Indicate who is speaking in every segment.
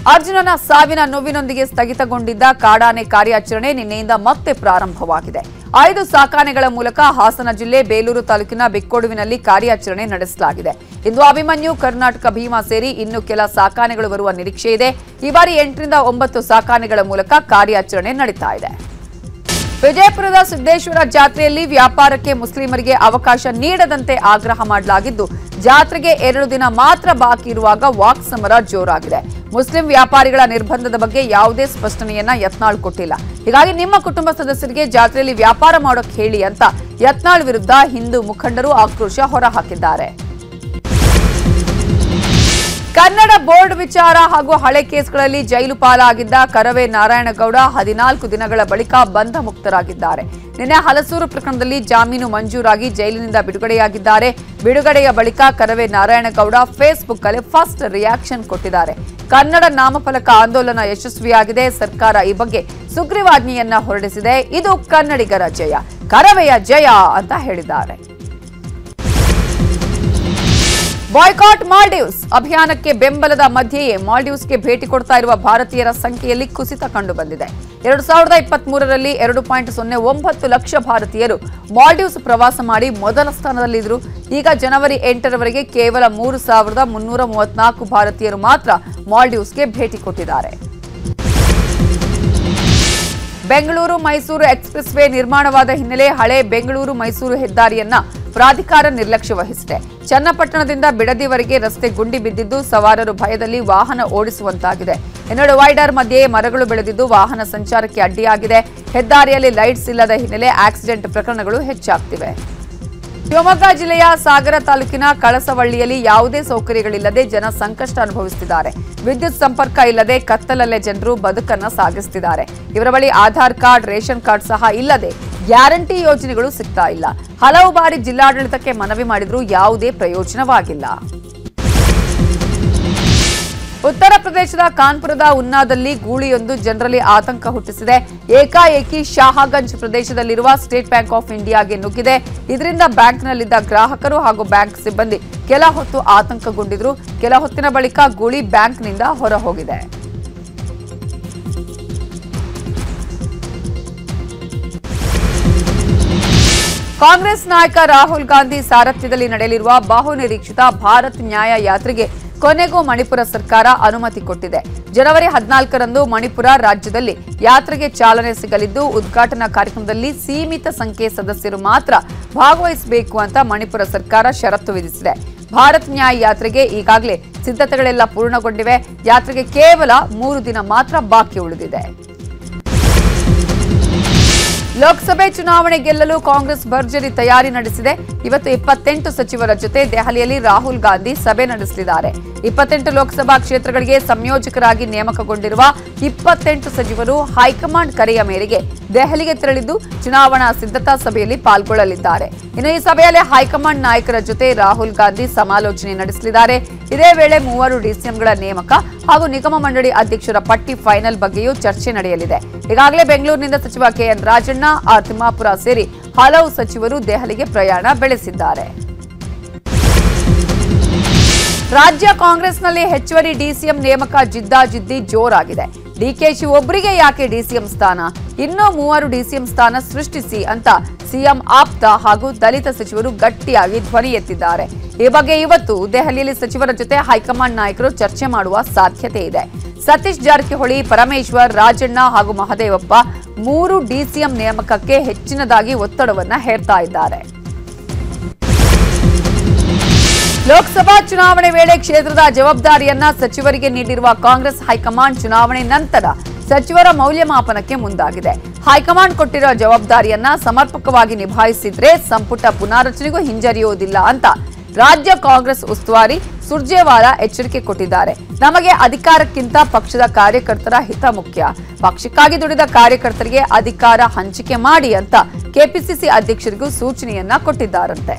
Speaker 1: ಅರ್ಜುನನ ಸಾವಿನ ನೋವಿನೊಂದಿಗೆ ಸ್ಥಗಿತಗೊಂಡಿದ್ದ ಕಾಡಾನೆ ಕಾರ್ಯಾಚರಣೆ ನಿನ್ನೆಯಿಂದ ಮತ್ತೆ ಪ್ರಾರಂಭವಾಗಿದೆ. 5 ಸಾಕಾನೆಗಳ ಮೂಲಕ ಹಾಸನ ಜಿಲ್ಲೆ ಬೇಲೂರು ತಾಲೂಕಿನ ಬಿಕ್ಕೋಡುವಿನಲ್ಲಿ ಕಾರ್ಯಾಚರಣೆ ನಡೆಸಲಾಗಿದೆ. ಇಂದು ಅಭಿಮನ್ಯು, ಕರ್ನಾಟಕ ಭೀಮಾ ಸೇರಿ ಇನ್ನು ಕೆಲ ಸಾಕಾನೆಗಳು ಬರುವ ನಿರೀಕ್ಷೆ ಇದೆ. ಈ ಬಾರಿ 8 ರಿಂದ 9 ಸಾಕಾನೆಗಳ ಮೂಲಕ ಕಾರ್ಯಾಚರಣೆ ನಡೀತಾ ಇದೆ. ವಿಜಯಪುರದ ಸಿದ್ದೇಶ್ವರ ಜಾತ್ರೆಯಲ್ಲಿ ವ್ಯಾಪಾರಕ್ಕೆ ಮುಸ್ಲಿಮರಿಗೆ ಅವಕಾಶ ನೀಡದಂತೆ ಆಗ್ರಹ ಮಾಡಲಾಗಿದ್ದು, ಜಾತ್ರೆಗೆ 2 ದಿನ ಮಾತ್ರ ಬಾಕಿ ಇರುವಾಗ ವಾಕ್ ಸಮರ ಜೋರಾಗಿದೆ. ಮುಸ್ಲಿಂ ವ್ಯಾಪಾರಿಗಳ ನಿರ್ಬಂಧದ ಬಗ್ಗೆ ಯಾವುದೇ ಸ್ಪಷ್ಟನೆಯನ್ನ ಯತ್ನಾಳ್ ಕೊಟ್ಟಿಲ್ಲ. ಹೀಗಾಗಿ ನಿಮ್ಮ ಕುಟುಂಬ ಸದಸ್ಯರಿಗೆ ಜಾತ್ರೆಯಲ್ಲಿ ವ್ಯಾಪಾರ ಮಾಡೋಕೆ ಹೇಳಿ ಅಂತ ಯತ್ನಾಳ್ ವಿರುದ್ಧ ಹಿಂದೂ ಮುಖಂಡರು ಆಕ್ರೋಶ ಹೊರಹಾಕಿದ್ದಾರೆ. ಕನ್ನಡ ಬೋರ್ಡ್ ವಿಚಾರ ಹಾಗೂ ಹಳೆ ಕೇಸ್ಗಳಲ್ಲಿ ಜೈಲು ಪಾಲಾಗಿದ್ದ ಕರವೇ ನಾರಾಯಣಗೌಡ 14 ದಿನಗಳ ಬಳಿಕ ಬಂಧ ಮುಕ್ತರಾಗಿದ್ದಾರೆ. ನಿನ್ನೆ ಹಲಸೂರು ಪ್ರಕರಣದಲ್ಲಿ ಜಾಮೀನು ಮಂಜೂರಾಗಿ ಜೈಲಿನಿಂದ ಬಿಡುಗಡೆಯಾಗಿದ್ದಾರೆ. ಬಿಡುಗಡೆಯ ಬಳಿಕ ಕರವೇ ನಾರಾಯಣಗೌಡ ಫೇಸ್ಬುಕ್ ಅಲ್ಲಿ ಫಸ್ಟ್ ರಿಯಾಕ್ಷನ್ ಕೊಟ್ಟಿದ್ದಾರೆ. ಕನ್ನಡ ನಾಮಫಲಕ ಆಂದೋಲನ ಯಶಸ್ವಿಯಾಗಿದೆ. ಸರ್ಕಾರ ಈ ಬಗ್ಗೆ ಸುಗ್ರೀವಾಜ್ಞೆಯನ್ನ ಹೊರಡಿಸಿದೆ. ಇದು ಕನ್ನಡಿಗರ ಜಯ, ಕರವೆಯ ಜಯ ಅಂತ ಹೇಳಿದ್ದಾರೆ. ಬಾಯ್ಕಾಟ್ ಮಾಲ್ಡೀವ್ಸ್ ಅಭಿಯಾನಕ್ಕೆ ಬೆಂಬಲದ ಮಧ್ಯೆಯೇ ಮಾಲ್ಡೀವ್ಸ್ಗೆ ಭೇಟಿ ಕೊಡ್ತಾ ಇರುವ ಭಾರತೀಯರ ಸಂಖ್ಯೆಯಲ್ಲಿ ಕುಸಿತ ಕಂಡುಬಂದಿದೆ. 2023ರಲ್ಲಿ 2.09 ಲಕ್ಷ ಭಾರತೀಯರು ಮಾಲ್ಡೀವ್ಸ್ ಪ್ರವಾಸ ಮಾಡಿ ಮೊದಲ ಸ್ಥಾನದಲ್ಲಿದ್ದರು. ಈಗ ಜನವರಿ 8ರವರೆಗೆ ಕೇವಲ 3,334 ಭಾರತೀಯರು ಮಾತ್ರ ಮಾಲ್ಡೀವ್ಸ್ಗೆ ಭೇಟಿ ಕೊಟ್ಟಿದ್ದಾರೆ. ಬೆಂಗಳೂರು ಮೈಸೂರು ಎಕ್ಸ್‌ಪ್ರೆಸ್ ವೇ ನಿರ್ಮಾಣವಾದ ಹಿನ್ನೆಲೆ ಹಳೆ ಬೆಂಗಳೂರು ಮೈಸೂರು ಹೆದ್ದಾರಿಯನ್ನ ಪ್ರಾಧಿಕಾರ ನಿರ್ಲಕ್ಷ್ಯ ವಹಿಸಿದೆ. ಚನ್ನಪಟ್ಟಣದಿಂದ ಬಿಡದಿವರೆಗೆ ರಸ್ತೆ ಗುಂಡಿ ಬಿದ್ದಿದ್ದು ಸವಾರರು ಭಯದಲ್ಲಿ ವಾಹನ ಓಡಿಸುವಂತಾಗಿದೆ. 2 ಡಿವೈಡರ್ ಮಧ್ಯೆ ಮರಗಳು ಬೆಳೆದಿದ್ದು ವಾಹನ ಸಂಚಾರಕ್ಕೆ ಅಡ್ಡಿಯಾಗಿದೆ. ಹೆದ್ದಾರಿಯಲ್ಲಿ ಲೈಟ್ಸ್ ಇಲ್ಲದ ಹಿನ್ನೆಲೆ ಆಕ್ಸಿಡೆಂಟ್ ಪ್ರಕರಣಗಳು ಹೆಚ್ಚಾಗ್ತಿವೆ. ಶಿವಮೊಗ್ಗ ಜಿಲ್ಲೆಯ ಸಾಗರ ತಾಲೂಕಿನ ಕಳಸವಳ್ಳಿಯಲ್ಲಿ ಯಾವುದೇ ಸೌಕರ್ಯಗಳಿಲ್ಲದೆ ಜನ ಸಂಕಷ್ಟ ಅನುಭವಿಸುತ್ತಿದ್ದಾರೆ. ವಿದ್ಯುತ್ ಸಂಪರ್ಕ ಇಲ್ಲದೆ ಕತ್ತಲಲ್ಲೇ ಜನರು ಬದುಕನ್ನು ಸಾಗಿಸುತ್ತಿದ್ದಾರೆ. ಇವರ ಬಳಿ ಆಧಾರ್ ಕಾರ್ಡ್, ರೇಷನ್ ಕಾರ್ಡ್ ಸಹ ಇಲ್ಲದೆ ಗ್ಯಾರಂಟಿ ಯೋಜನೆಗಳು ಸಿಗ್ತಾ ಇಲ್ಲ. ಹಲವು ಬಾರಿ ಜಿಲ್ಲಾಡಳಿತಕ್ಕೆ ಮನವಿ ಮಾಡಿದ್ರೂ ಯಾವುದೇ ಪ್ರಯೋಜನವಾಗಿಲ್ಲ. ಉತ್ತರ ಪ್ರದೇಶದ ಕಾನ್ಪುರದ ಉನ್ನಾದಲ್ಲಿ ಗೂಳಿಯೊಂದು ಜನರಲ್ಲಿ ಆತಂಕ ಹುಟ್ಟಿಸಿದೆ. ಏಕಾಏಕಿ ಶಾಹಗಂಜ್ ಪ್ರದೇಶದಲ್ಲಿರುವ ಸ್ಟೇಟ್ ಬ್ಯಾಂಕ್ ಆಫ್ ಇಂಡಿಯಾಗೆ ನುಗ್ಗಿದೆ. ಇದರಿಂದ ಬ್ಯಾಂಕ್ನಲ್ಲಿದ್ದ ಗ್ರಾಹಕರು ಹಾಗೂ ಬ್ಯಾಂಕ್ ಸಿಬ್ಬಂದಿ ಕೆಲ ಹೊತ್ತು ಆತಂಕಗೊಂಡಿದ್ರು. ಕೆಲ ಹೊತ್ತಿನ ಬಳಿಕ ಗೂಳಿ ಬ್ಯಾಂಕ್ನಿಂದ ಹೊರಹೋಗಿದೆ. ಕಾಂಗ್ರೆಸ್ ನಾಯಕ ರಾಹುಲ್ ಗಾಂಧಿ ಸಾರಥ್ಯದಲ್ಲಿ ನಡೆಯಲಿರುವ ಬಹುನಿರೀಕ್ಷಿತ ಭಾರತ್ ನ್ಯಾಯ ಯಾತ್ರೆಗೆ ಕೊನೆಗೂ ಮಣಿಪುರ ಸರ್ಕಾರ ಅನುಮತಿ ಕೊಟ್ಟಿದೆ. ಜನವರಿ 14ರಂದು ಮಣಿಪುರ ರಾಜ್ಯದಲ್ಲಿ ಯಾತ್ರೆಗೆ ಚಾಲನೆ ಸಿಗಲಿದ್ದು, ಉದ್ಘಾಟನಾ ಕಾರ್ಯಕ್ರಮದಲ್ಲಿ ಸೀಮಿತ ಸಂಖ್ಯೆಯ ಸದಸ್ಯರು ಮಾತ್ರ ಭಾಗವಹಿಸಬೇಕು ಅಂತ ಮಣಿಪುರ ಸರ್ಕಾರ ಷರತ್ತು ವಿಧಿಸಿದೆ. ಭಾರತ್ ನ್ಯಾಯ ಯಾತ್ರೆಗೆ ಈಗಾಗಲೇ ಸಿದ್ಧತೆಗಳೆಲ್ಲ ಪೂರ್ಣಗೊಂಡಿವೆ. ಯಾತ್ರೆಗೆ ಕೇವಲ 3 ದಿನ ಮಾತ್ರ ಬಾಕಿ ಉಳಿದಿದೆ. ಲೋಕಸಭೆ ಚುನಾವಣೆ ಗೆಲ್ಲಲು ಕಾಂಗ್ರೆಸ್ ಭರ್ಜರಿ ತಯಾರಿ ನಡೆಸಿದೆ. ಇವತ್ತು 28 ಸಚಿವರ ಜೊತೆ ದೆಹಲಿಯಲ್ಲಿ ರಾಹುಲ್ ಗಾಂಧಿ ಸಭೆ ನಡೆಸಲಿದ್ದಾರೆ. 28 ಲೋಕಸಭಾ ಕ್ಷೇತ್ರಗಳಿಗೆ ಸಂಯೋಜಕರಾಗಿ ನೇಮಕಗೊಂಡಿರುವ 28 ಸಚಿವರು ಹೈಕಮಾಂಡ್ ಕರೆಯ ಮೇರೆಗೆ ದೆಹಲಿಗೆ ತೆರಳಿದ್ದು ಚುನಾವಣಾ ಸಿದ್ಧತಾ ಸಭೆಯಲ್ಲಿ ಪಾಲ್ಗೊಳ್ಳಲಿದ್ದಾರೆ. ಇನ್ನು ಈ ಸಭೆಯಲ್ಲಿ ಹೈಕಮಾಂಡ್ ನಾಯಕರ ಜೊತೆ ರಾಹುಲ್ ಗಾಂಧಿ ಸಮಾಲೋಚನೆ ನಡೆಸಲಿದ್ದಾರೆ. ಇದೇ ವೇಳೆ 3 ಡಿಸಿಎಂಗಳ ನೇಮಕ ಹಾಗೂ ನಿಗಮ ಮಂಡಳಿ ಅಧ್ಯಕ್ಷರ ಪಟ್ಟಿ ಫೈನಲ್ ಬಗ್ಗೆಯೂ ಚರ್ಚೆ ನಡೆಯಲಿದೆ. ಈಗಾಗಲೇ ಬೆಂಗಳೂರಿನಿಂದ ಸಚಿವ ಕೆಎನ್ ರಾಜಣ್ಣ, ಆರ್ ತಿಮ್ಮಾಪುರ ಸೇರಿ ಹಲವು ಸಚಿವರು ದೆಹಲಿಗೆ ಪ್ರಯಾಣ ಬೆಳೆಸಿದ್ದಾರೆ. ರಾಜ್ಯ ಕಾಂಗ್ರೆಸ್ನಲ್ಲಿ ಹೆಚ್ಚುವರಿ ಡಿಸಿಎಂ ನೇಮಕ ಜಿದ್ದಾಜಿದ್ದಿ ಜೋರಾಗಿದೆ. ಡಿಕೆಶಿ ಒಬ್ಬರಿಗೆ ಯಾಕೆ ಡಿಸಿಎಂ ಸ್ಥಾನ, ಇನ್ನೂ 3 ಡಿಸಿಎಂ ಸ್ಥಾನ ಸೃಷ್ಟಿಸಿ ಅಂತ ಸಿಎಂ ಆಪ್ತ ಹಾಗೂ ದಲಿತ ಸಚಿವರು ಗಟ್ಟಿಯಾಗಿ ಧ್ವನಿ ಎತ್ತಿದ್ದಾರೆ. ಈ ಬಗ್ಗೆ ಇವತ್ತು ದೆಹಲಿಯಲ್ಲಿ ಸಚಿವರ ಜೊತೆ ಹೈಕಮಾಂಡ್ ನಾಯಕರು ಚರ್ಚೆ ಮಾಡುವ ಸಾಧ್ಯತೆ ಇದೆ. ಸತೀಶ್ ಜಾರಕಿಹೊಳಿ, ಪರಮೇಶ್ವರ್, ರಾಜಣ್ಣ ಹಾಗೂ ಮಹದೇವಪ್ಪ 3 ಡಿಸಿಎಂ ನೇಮಕಕ್ಕೆ ಹೆಚ್ಚಿನದಾಗಿ ಒತ್ತಡವನ್ನ ಹೇರ್ತಾ ಇದ್ದಾರೆ. ಲೋಕಸಭಾ ಚುನಾವಣೆ ವೇಳೆ ಕ್ಷೇತ್ರದ ಜವಾಬ್ದಾರಿಯನ್ನ ಸಚಿವರಿಗೆ ನೀಡಿರುವ ಕಾಂಗ್ರೆಸ್ ಹೈಕಮಾಂಡ್ ಚುನಾವಣೆ ನಂತರ ಸಚಿವರ ಮೌಲ್ಯಮಾಪನಕ್ಕೆ ಮುಂದಾಗಿದೆ. ಹೈಕಮಾಂಡ್ ಕೊಟ್ಟಿರುವ ಜವಾಬ್ದಾರಿಯನ್ನ ಸಮರ್ಪಕವಾಗಿ ನಿಭಾಯಿಸಿದ್ರೆ ಸಂಪುಟ ಪುನಾರಚನೆಗೂ ಹಿಂಜರಿಯುವುದಿಲ್ಲ ಅಂತ ರಾಜ್ಯ ಕಾಂಗ್ರೆಸ್ ಉಸ್ತುವಾರಿ ಸುರ್ಜೇವಾಲಾ ಎಚ್ಚರಿಕೆ ಕೊಟ್ಟಿದ್ದಾರೆ. ನಮಗೆ ಅಧಿಕಾರಕ್ಕಿಂತ ಪಕ್ಷದ ಕಾರ್ಯಕರ್ತರ ಹಿತ ಮುಖ್ಯ. ಪಕ್ಷಕ್ಕಾಗಿ ದುಡಿದ ಕಾರ್ಯಕರ್ತರಿಗೆ ಅಧಿಕಾರ ಹಂಚಿಕೆ ಮಾಡಿ ಅಂತ ಕೆಪಿಸಿಸಿ ಅಧ್ಯಕ್ಷರಿಗೂ ಸೂಚನೆಯನ್ನ ಕೊಟ್ಟಿದ್ದಾರಂತೆ.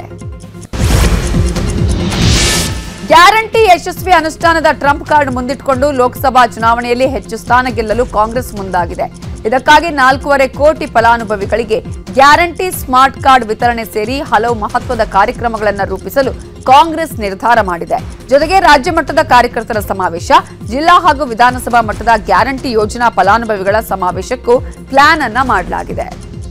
Speaker 1: ಗ್ಯಾರಂಟಿ ಯಶಸ್ವಿ ಅನುಷ್ಠಾನದ ಟ್ರಂಪ್ ಕಾರ್ಡ್ ಮುಂದಿಟ್ಟುಕೊಂಡು ಲೋಕಸಭಾ ಚುನಾವಣೆಯಲ್ಲಿ ಹೆಚ್ಚು ಸ್ಥಾನ ಗೆಲ್ಲಲು ಕಾಂಗ್ರೆಸ್ ಮುಂದಾಗಿದೆ. ಇದಕ್ಕಾಗಿ 4.5 ಕೋಟಿ ಫಲಾನುಭವಿಗಳಿಗೆ ಗ್ಯಾರಂಟಿ ಸ್ಮಾರ್ಟ್ ಕಾರ್ಡ್ ವಿತರಣೆ ಸೇರಿ ಹಲವು ಮಹತ್ವದ ಕಾರ್ಯಕ್ರಮಗಳನ್ನು ರೂಪಿಸಲು ಕಾಂಗ್ರೆಸ್ ನಿರ್ಧಾರ ಮಾಡಿದೆ. ಜೊತೆಗೆ ರಾಜ್ಯ ಮಟ್ಟದ ಕಾರ್ಯಕರ್ತರ ಸಮಾವೇಶ, ಜಿಲ್ಲಾ ಹಾಗೂ ವಿಧಾನಸಭಾ ಮಟ್ಟದ ಗ್ಯಾರಂಟಿ ಯೋಜನಾ ಫಲಾನುಭವಿಗಳ ಸಮಾವೇಶಕ್ಕೂ ಪ್ಲಾನ್ ಅನ್ನ ಮಾಡಲಾಗಿದೆ.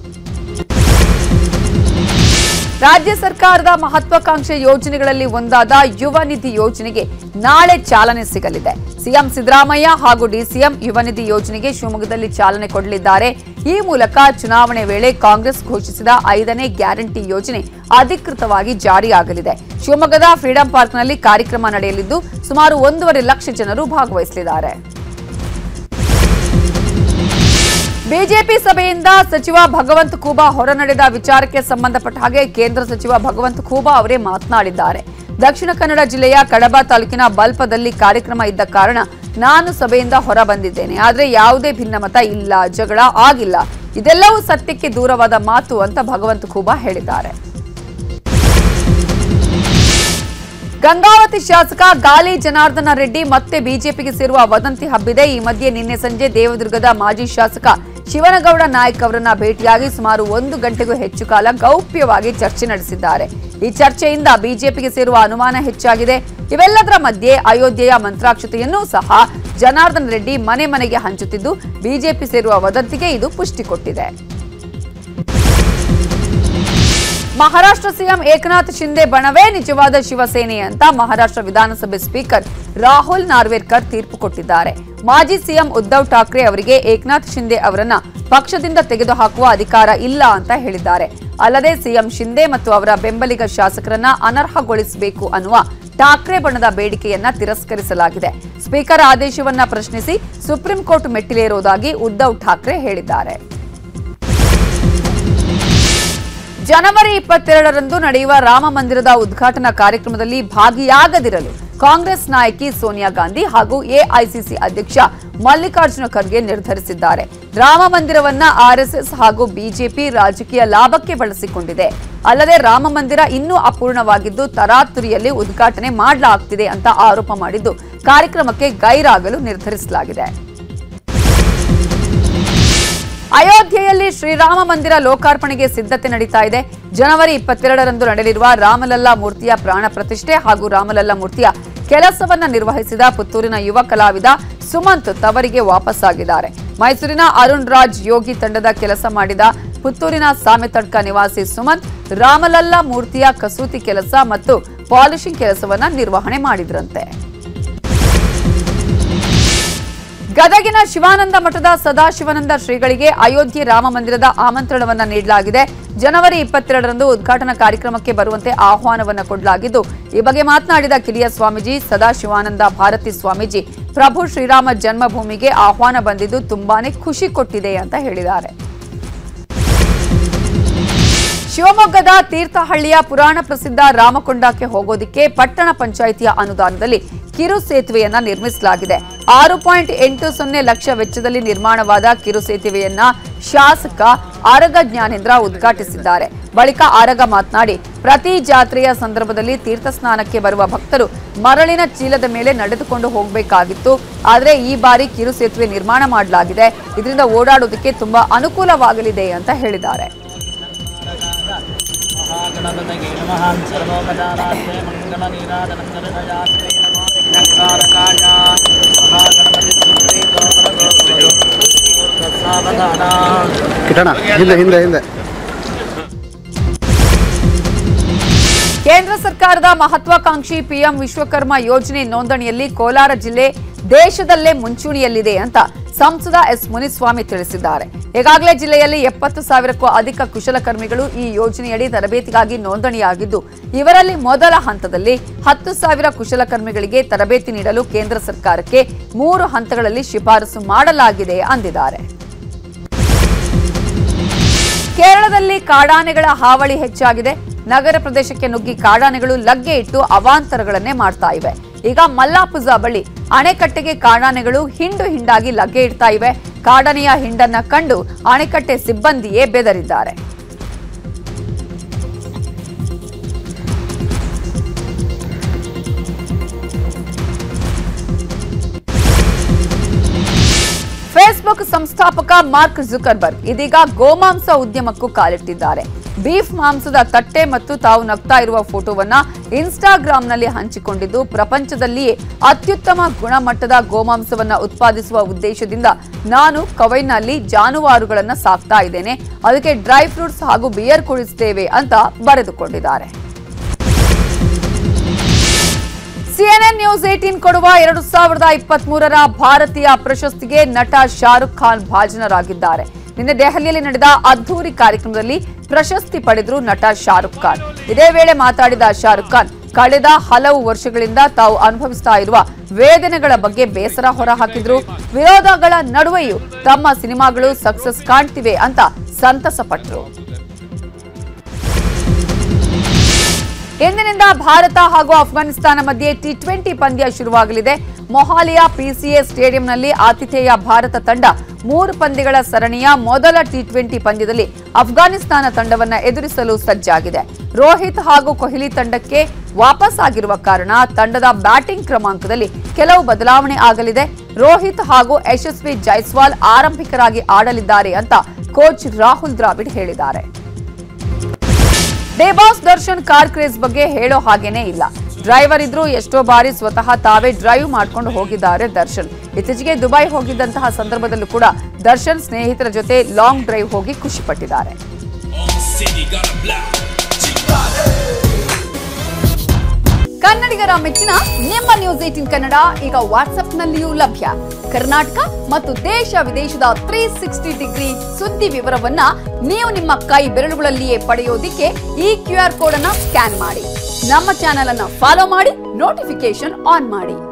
Speaker 1: ರಾಜ್ಯ ಸರ್ಕಾರದ ಮಹತ್ವಾಕಾಂಕ್ಷೆ ಯೋಜನೆಗಳಲ್ಲಿ ಒಂದಾದ ಯುವ ನಿಧಿ ಯೋಜನೆಗೆ ನಾಳೆ ಚಾಲನೆ ಸಿಗಲಿದೆ. ಸಿಎಂ ಸಿದ್ದರಾಮಯ್ಯ ಹಾಗೂ ಡಿಸಿಎಂ ಯುವ ನಿಧಿ ಯೋಜನೆಗೆ ಶಿವಮೊಗ್ಗದಲ್ಲಿ ಚಾಲನೆ ಕೊಡಲಿದ್ದಾರೆ. ಈ ಮೂಲಕ ಚುನಾವಣೆ ವೇಳೆ ಕಾಂಗ್ರೆಸ್ ಘೋಷಿಸಿದ 5ನೇ ಗ್ಯಾರಂಟಿ ಯೋಜನೆ ಅಧಿಕೃತವಾಗಿ ಜಾರಿಯಾಗಲಿದೆ. ಶಿವಮೊಗ್ಗದ ಫ್ರೀಡಂ ಪಾರ್ಕ್ನಲ್ಲಿ ಕಾರ್ಯಕ್ರಮ ನಡೆಯಲಿದ್ದು ಸುಮಾರು 1.5 ಲಕ್ಷ ಜನರು ಭಾಗವಹಿಸಲಿದ್ದಾರೆ. ಬಿಜೆಪಿ ಸಭೆಯಿಂದ ಸಚಿವ ಭಗವಂತ ಖೂಬಾ ಹೊರನಡೆದ ವಿಚಾರಕ್ಕೆ ಸಂಬಂಧಪಟ್ಟ ಹಾಗೆ ಕೇಂದ್ರ ಸಚಿವ ಭಗವಂತ ಖೂಬಾ ಅವರೇ ಮಾತನಾಡಿದ್ದಾರೆ. ದಕ್ಷಿಣ ಕನ್ನಡ ಜಿಲ್ಲೆಯ ಕಡಬ ತಾಲೂಕಿನ ಬಲ್ಪದಲ್ಲಿ ಕಾರ್ಯಕ್ರಮ ಇದ್ದ ಕಾರಣ ನಾನು ಸಭೆಯಿಂದ ಹೊರ ಬಂದಿದ್ದೇನೆ. ಆದರೆ ಯಾವುದೇ ಭಿನ್ನಮತ ಇಲ್ಲ, ಜಗಳ ಆಗಿಲ್ಲ. ಇದೆಲ್ಲವೂ ಸತ್ಯಕ್ಕೆ ದೂರವಾದ ಮಾತು ಅಂತ ಭಗವಂತ ಖೂಬಾ ಹೇಳಿದ್ದಾರೆ. ಗಂಗಾವತಿ ಶಾಸಕ ಗಾಲಿ ಜನಾರ್ದನ ರೆಡ್ಡಿ ಮತ್ತೆ ಬಿಜೆಪಿಗೆ ಸೇರುವ ವದಂತಿ ಹಬ್ಬಿದೆ. ಈ ಮಧ್ಯೆ ನಿನ್ನೆ ಸಂಜೆ ದೇವದುರ್ಗದ ಮಾಜಿ ಶಾಸಕ ಶಿವನಗೌಡ ನಾಯ್ಕ್ ಅವರನ್ನ ಭೇಟಿಯಾಗಿ ಸುಮಾರು 1 ಗಂಟೆಗೂ ಹೆಚ್ಚು ಕಾಲ ಗೌಪ್ಯವಾಗಿ ಚರ್ಚೆ ನಡೆಸಿದ್ದಾರೆ. ಈ ಚರ್ಚೆಯಿಂದ ಬಿಜೆಪಿಗೆ ಸೇರುವ ಅನುಮಾನ ಹೆಚ್ಚಾಗಿದೆ. ಇವೆಲ್ಲದರ ಮಧ್ಯೆ ಅಯೋಧ್ಯೆಯ ಮಂತ್ರಾಕ್ಷತೆಯನ್ನೂ ಸಹ ಜನಾರ್ದನ ರೆಡ್ಡಿ ಮನೆ ಮನೆಗೆ ಹಂಚುತ್ತಿದ್ದು ಬಿಜೆಪಿ ಸೇರುವ ವದಂತಿಗೆ ಇದು ಪುಷ್ಟಿ ಕೊಟ್ಟಿದೆ. ಮಹಾರಾಷ್ಟ್ರ ಸಿಎಂ ಏಕನಾಥ್ ಶಿಂದೆ ಬಣವೇ ನಿಜವಾದ ಶಿವಸೇನೆ ಅಂತ ಮಹಾರಾಷ್ಟ್ರ ವಿಧಾನಸಭೆ ಸ್ಪೀಕರ್ ರಾಹುಲ್ ನಾರ್ವೇಕರ್ ತೀರ್ಪು ಕೊಟ್ಟಿದ್ದಾರೆ. ಮಾಜಿ ಸಿಎಂ ಉದ್ಧವ್ ಠಾಕ್ರೆ ಅವರಿಗೆ ಏಕನಾಥ್ ಶಿಂದೆ ಅವರನ್ನ ಪಕ್ಷದಿಂದ ತೆಗೆದುಹಾಕುವ ಅಧಿಕಾರ ಇಲ್ಲ ಅಂತ ಹೇಳಿದ್ದಾರೆ. ಅಲ್ಲದೆ ಸಿಎಂ ಶಿಂದೆ ಮತ್ತು ಅವರ ಬೆಂಬಲಿಗ ಶಾಸಕರನ್ನ ಅನರ್ಹಗೊಳಿಸಬೇಕು ಅನ್ನುವ ಠಾಕ್ರೆ ಬಣದ ಬೇಡಿಕೆಯನ್ನ ತಿರಸ್ಕರಿಸಲಾಗಿದೆ. ಸ್ಪೀಕರ್ ಆದೇಶವನ್ನ ಪ್ರಶ್ನಿಸಿ ಸುಪ್ರೀಂ ಕೋರ್ಟ್ ಮೆಟ್ಟಿಲೇರುವುದಾಗಿ ಉದ್ಧವ್ ಠಾಕ್ರೆ ಹೇಳಿದ್ದಾರೆ. ಜನವರಿ 22ರಂದು ನಡೆಯುವ ರಾಮ ಮಂದಿರದ ಉದ್ಘಾಟನಾ ಕಾರ್ಯಕ್ರಮದಲ್ಲಿ ಭಾಗಿಯಾಗದಿರಲು ಕಾಂಗ್ರೆಸ್ ನಾಯಕಿ ಸೋನಿಯಾ ಗಾಂಧಿ ಹಾಗೂ ಎಐಸಿಸಿ ಅಧ್ಯಕ್ಷ ಮಲ್ಲಿಕಾರ್ಜುನ ಖರ್ಗೆ ನಿರ್ಧರಿಸಿದ್ದಾರೆ. ರಾಮ ಮಂದಿರವನ್ನ ಆರ್ಎಸ್ಎಸ್ ಹಾಗೂ ಬಿಜೆಪಿ ರಾಜಕೀಯ ಲಾಭಕ್ಕೆ ಬಳಸಿಕೊಂಡಿದೆ. ಅಲ್ಲದೆ ರಾಮ ಮಂದಿರ ಇನ್ನೂ ಅಪೂರ್ಣವಾಗಿದ್ದು ತರಾತುರಿಯಲ್ಲಿ ಉದ್ಘಾಟನೆ ಮಾಡಲಾಗುತ್ತಿದೆ ಅಂತ ಆರೋಪ ಮಾಡಿದ್ದು ಕಾರ್ಯಕ್ರಮಕ್ಕೆ ಗೈರಾಗಲು ನಿರ್ಧರಿಸಲಾಗಿದೆ. ಅಯೋಧ್ಯೆಯಲ್ಲಿ ಶ್ರೀರಾಮ ಮಂದಿರ ಲೋಕಾರ್ಪಣೆಗೆ ಸಿದ್ಧತೆ ನಡೀತಾ ಇದೆ. ಜನವರಿ 22ರಂದು ನಡೆಯಲಿರುವ ರಾಮಲಲ್ಲಾ ಮೂರ್ತಿಯ ಪ್ರಾಣ ಪ್ರತಿಷ್ಠೆ ಹಾಗೂ ರಾಮಲಲ್ಲಾ ಮೂರ್ತಿಯ ಕೆಲಸವನ್ನ ನಿರ್ವಹಿಸಿದ ಪುತ್ತೂರಿನ ಯುವ ಕಲಾವಿದ ಸುಮಂತ್ ತವರಿಗೆ ವಾಪಸ್ಸಾಗಿದ್ದಾರೆ. ಮೈಸೂರಿನ ಅರುಣ್ ರಾಜ್ ಯೋಗಿ ತಂಡದ ಕೆಲಸ ಮಾಡಿದ ಪುತ್ತೂರಿನ ಸಾಮೆತಡ್ಕ ನಿವಾಸಿ ಸುಮಂತ್ ರಾಮಲಲ್ಲಾ ಮೂರ್ತಿಯ ಕಸೂತಿ ಕೆಲಸ ಮತ್ತು ಪಾಲಿಶಿಂಗ್ ಕೆಲಸವನ್ನ ನಿರ್ವಹಣೆ ಮಾಡಿದ್ರಂತೆ. ಗದಗಿನ ಶಿವಾನಂದ ಮಠದ ಸದಾಶಿವಾನಂದ ಶ್ರೀಗಳಿಗೆ ಅಯೋಧ್ಯೆ ರಾಮ ಮಂದಿರದ ಆಮಂತ್ರಣವನ್ನ ನೀಡಲಾಗಿದೆ. ಜನವರಿ 22ರಂದು ಉದ್ಘಾಟನಾ ಕಾರ್ಯಕ್ರಮಕ್ಕೆ ಬರುವಂತೆ ಆಹ್ವಾನವನ್ನ ಕೊಡಲಾಗಿದ್ದು, ಈ ಬಗ್ಗೆ ಮಾತನಾಡಿದ ಕಿರಿಯ ಸ್ವಾಮೀಜಿ ಸದಾಶಿವಾನಂದ ಭಾರತಿ ಸ್ವಾಮೀಜಿ, ಪ್ರಭು ಶ್ರೀರಾಮ ಜನ್ಮಭೂಮಿಗೆ ಆಹ್ವಾನ ಬಂದಿದ್ದು ತುಂಬಾನೇ ಖುಷಿ ಕೊಟ್ಟಿದೆ ಅಂತ ಹೇಳಿದ್ದಾರೆ. ಶಿವಮೊಗ್ಗದ ತೀರ್ಥಹಳ್ಳಿಯ ಪುರಾಣ ಪ್ರಸಿದ್ಧ ರಾಮಕೊಂಡಕ್ಕೆ ಹೋಗೋದಿಕ್ಕೆ ಪಟ್ಟಣ ಪಂಚಾಯಿತಿಯ ಅನುದಾನದಲ್ಲಿ ಕಿರು ಸೇತುವೆಯನ್ನ ನಿರ್ಮಿಸಲಾಗಿದೆ. 6.80 ಲಕ್ಷ ವೆಚ್ಚದಲ್ಲಿ ನಿರ್ಮಾಣವಾದ ಕಿರು ಸೇತುವೆಯನ್ನ ಶಾಸಕ ಆರಗ ಜ್ಞಾನೇಂದ್ರ ಉದ್ಘಾಟಿಸಿದ್ದಾರೆ. ಬಳಿಕ ಆರಗ ಮಾತನಾಡಿ, ಪ್ರತಿ ಜಾತ್ರೆಯ ಸಂದರ್ಭದಲ್ಲಿ ತೀರ್ಥ ಸ್ನಾನಕ್ಕೆ ಬರುವ ಭಕ್ತರು ಮರಳಿನ ಚೀಲದ ಮೇಲೆ ನಡೆದುಕೊಂಡು ಹೋಗಬೇಕಾಗಿತ್ತು. ಆದರೆ ಈ ಬಾರಿ ಕಿರು ಸೇತುವೆ ನಿರ್ಮಾಣ ಮಾಡಲಾಗಿದೆ. ಇದರಿಂದ ಓಡಾಡೋದಕ್ಕೆ ತುಂಬಾ ಅನುಕೂಲವಾಗಲಿದೆ ಅಂತ ಹೇಳಿದ್ದಾರೆ. ಕೇಂದ್ರ ಸರ್ಕಾರದ ಮಹತ್ವಾಕಾಂಕ್ಷಿ ಪಿಎಂ ವಿಶ್ವಕರ್ಮ ಯೋಜನೆ ನೋಂದಣಿಯಲ್ಲಿ ಕೋಲಾರ ಜಿಲ್ಲೆ ದೇಶದಲ್ಲೇ ಮುಂಚೂಣಿಯಲ್ಲಿದೆ ಅಂತ ಸಂಸದ ಎಸ್ ಮುನಿಸ್ವಾಮಿ ತಿಳಿಸಿದ್ದಾರೆ. ಈಗಾಗಲೇ ಜಿಲ್ಲೆಯಲ್ಲಿ 70,000ಕ್ಕೂ ಅಧಿಕ ಕುಶಲಕರ್ಮಿಗಳು ಈ ಯೋಜನೆಯಡಿ ತರಬೇತಿಗಾಗಿ ನೋಂದಣಿಯಾಗಿದ್ದು, ಇವರಲ್ಲಿ ಮೊದಲ ಹಂತದಲ್ಲಿ 10,000 ಕುಶಲಕರ್ಮಿಗಳಿಗೆ ತರಬೇತಿ ನೀಡಲು ಕೇಂದ್ರ ಸರ್ಕಾರಕ್ಕೆ 3 ಹಂತಗಳಲ್ಲಿ ಶಿಫಾರಸು ಮಾಡಲಾಗಿದೆ ಅಂದಿದ್ದಾರೆ. ಕೇರಳದಲ್ಲಿ ಕಾಡಾನೆಗಳ ಹಾವಳಿ ಹೆಚ್ಚಾಗಿದೆ. ನಗರ ಪ್ರದೇಶಕ್ಕೆ ನುಗ್ಗಿ ಕಾಡಾನೆಗಳು ಲಗ್ಗೆ ಇಟ್ಟು ಅವಾಂತರಗಳನ್ನೇ ಮಾಡ್ತಾ ಇವೆ. ಈಗ ಮಲ್ಲಾಪುಜಾ ಬಳಿ ಅಣೆಕಟ್ಟೆಗೆ ಕಾಡಾನೆಗಳು ಹಿಂಡಾಗಿ ಲಗ್ಗೆ ಇಡ್ತಾ ಇವೆ. ಕಾಡಾನೆಯ ಹಿಂಡನ್ನ ಕಂಡು ಅಣೆಕಟ್ಟೆ ಸಿಬ್ಬಂದಿಯೇ ಬೆದರಿದ್ದಾರೆ. ಫೇಸ್ಬುಕ್ ಸಂಸ್ಥಾಪಕ ಮಾರ್ಕ್ ಜುಕರ್ಬರ್ಗ್ ಇದೀಗ ಗೋಮಾಂಸ ಉದ್ಯಮಕ್ಕೂ ಕಾಲಿಟ್ಟಿದ್ದಾರೆ. ಬೀಫ್ ಮಾಂಸದ ತಟ್ಟೆ ಮತ್ತು ತಾವು ನಗ್ತಾ ಇರುವ ಫೋಟೋವನ್ನ ಇನ್ಸ್ಟಾಗ್ರಾಂನಲ್ಲಿ ಹಂಚಿಕೊಂಡಿದ್ದು, ಪ್ರಪಂಚದಲ್ಲಿಯೇ ಅತ್ಯುತ್ತಮ ಗುಣಮಟ್ಟದ ಗೋಮಾಂಸವನ್ನ ಉತ್ಪಾದಿಸುವ ಉದ್ದೇಶದಿಂದ ನಾನು ಕವೈನಲ್ಲಿ ಜಾನುವಾರುಗಳನ್ನ ಸಾಕ್ತಾ ಇದ್ದೇನೆ, ಅದಕ್ಕೆ ಡ್ರೈ ಫ್ರೂಟ್ಸ್ ಹಾಗೂ ಬಿಯರ್ ಕುಡಿಸುತ್ತೇವೆ ಅಂತ ಬರೆದುಕೊಂಡಿದ್ದಾರೆ. ಸಿಎನ್ಎನ್ ನ್ಯೂಸ್ 18 ಕೊಡುವ 2023ರ ಭಾರತೀಯ ಪ್ರಶಸ್ತಿಗೆ ನಟ ಶಾರುಖ್ ಖಾನ್ ಭಾಜನರಾಗಿದ್ದಾರೆ. ನಿನ್ನೆ ದೆಹಲಿಯಲ್ಲಿ ನಡೆದ ಅದ್ದೂರಿ ಕಾರ್ಯಕ್ರಮದಲ್ಲಿ ಪ್ರಶಸ್ತಿ ಪಡೆದರು ನಟ ಶಾರುಖ್ ಖಾನ್. ಇದೇ ವೇಳೆ ಮಾತಾಡಿದ ಶಾರುಖ್ ಖಾನ್, ಕಳೆದ ಹಲವು ವರ್ಷಗಳಿಂದ ತಾವು ಅನುಭವಿಸ್ತಾ ಇರುವ ವೇದನೆಗಳ ಬಗ್ಗೆ ಬೇಸರ ಹೊರಹಾಕಿದ್ರು. ವಿರೋಧಗಳ ನಡುವೆಯೂ ತಮ್ಮ ಸಿನಿಮಾಗಳು ಸಕ್ಸಸ್ ಕಾಣ್ತಿವೆ ಅಂತ ಸಂತಸಪಟ್ಟರು. ಇಂದಿನಿಂದ ಭಾರತ ಹಾಗೂ ಅಫ್ಘಾನಿಸ್ತಾನ ಮಧ್ಯೆ ಟಿ20 ಪಂದ್ಯ ಶುರುವಾಗಲಿದೆ. ಮೊಹಾಲಿಯ ಪಿಸಿಎ ಸ್ಟೇಡಿಯಂನಲ್ಲಿ ಆತಿಥೇಯ ಭಾರತ ತಂಡ 3 ಪಂದ್ಯಗಳ ಸರಣಿಯ ಮೊದಲ ಟಿ20 ಪಂದ್ಯದಲ್ಲಿ ಅಫ್ಘಾನಿಸ್ತಾನ ತಂಡವನ್ನು ಎದುರಿಸಲು ಸಜ್ಜಾಗಿದೆ. ರೋಹಿತ್ ಹಾಗೂ ಕೊಹ್ಲಿ ತಂಡಕ್ಕೆ ವಾಪಸ್ ಆಗಿರುವ ಕಾರಣ ತಂಡದ ಬ್ಯಾಟಿಂಗ್ ಕ್ರಮಾಂಕದಲ್ಲಿ ಕೆಲವು ಬದಲಾವಣೆ ಆಗಲಿದೆ. ರೋಹಿತ್ ಹಾಗೂ ಯಶಸ್ವಿ ಜೈಸ್ವಾಲ್ ಆರಂಭಿಕರಾಗಿ ಆಡಲಿದ್ದಾರೆ ಅಂತ ಕೋಚ್ ರಾಹುಲ್ ದ್ರಾವಿಡ್ ಹೇಳಿದ್ದಾರೆ. ಬಾಸ್ ದರ್ಶನ್ ಕಾರ್ ಕ್ರೇಜ್ ಬಗ್ಗೆ ಹೇಳೋ ಹಾಗೇನೇ ಇಲ್ಲ. ಡ್ರೈವರ್ ಇದ್ರೂ ಎಷ್ಟೋ ಬಾರಿ ಸ್ವತಃ ತಾವೇ ಡ್ರೈವ್ ಮಾಡ್ಕೊಂಡು ಹೋಗಿದ್ದಾರೆ ದರ್ಶನ್. ಇತ್ತೀಚೆಗೆ ದುಬೈ ಹೋಗಿದ್ದಂತಹ ಸಂದರ್ಭದಲ್ಲೂ ಕೂಡ ದರ್ಶನ್ ಸ್ನೇಹಿತರ ಜೊತೆ ಲಾಂಗ್ ಡ್ರೈವ್ ಹೋಗಿ ಖುಷಿ ಪಟ್ಟಿದ್ದಾರೆ. ಕನ್ನಡಿಗರ ಮೆಚ್ಚಿನ ನಿಮ್ಮ ನ್ಯೂಸ್ 18 ಕನ್ನಡ ಈಗ ವಾಟ್ಸ್ಆಪ್ನಲ್ಲಿಯೂ ಲಭ್ಯ. ಕರ್ನಾಟಕ ಮತ್ತು ದೇಶ ವಿದೇಶದ 360 ಡಿಗ್ರಿ ಸುದ್ದಿ ವಿವರವನ್ನ ನೀವು ನಿಮ್ಮ ಕೈ ಬೆರಳುಗಳಲ್ಲಿಯೇ ಪಡೆಯೋದಿಕ್ಕೆ ಈ QR ಕೋಡ್ ಅನ್ನ ಸ್ಕ್ಯಾನ್ ಮಾಡಿ. ನಮ್ಮ ಚಾನೆಲ್ ಅನ್ನ ಫಾಲೋ ಮಾಡಿ, ನೋಟಿಫಿಕೇಶನ್ ಆನ್ ಮಾಡಿ.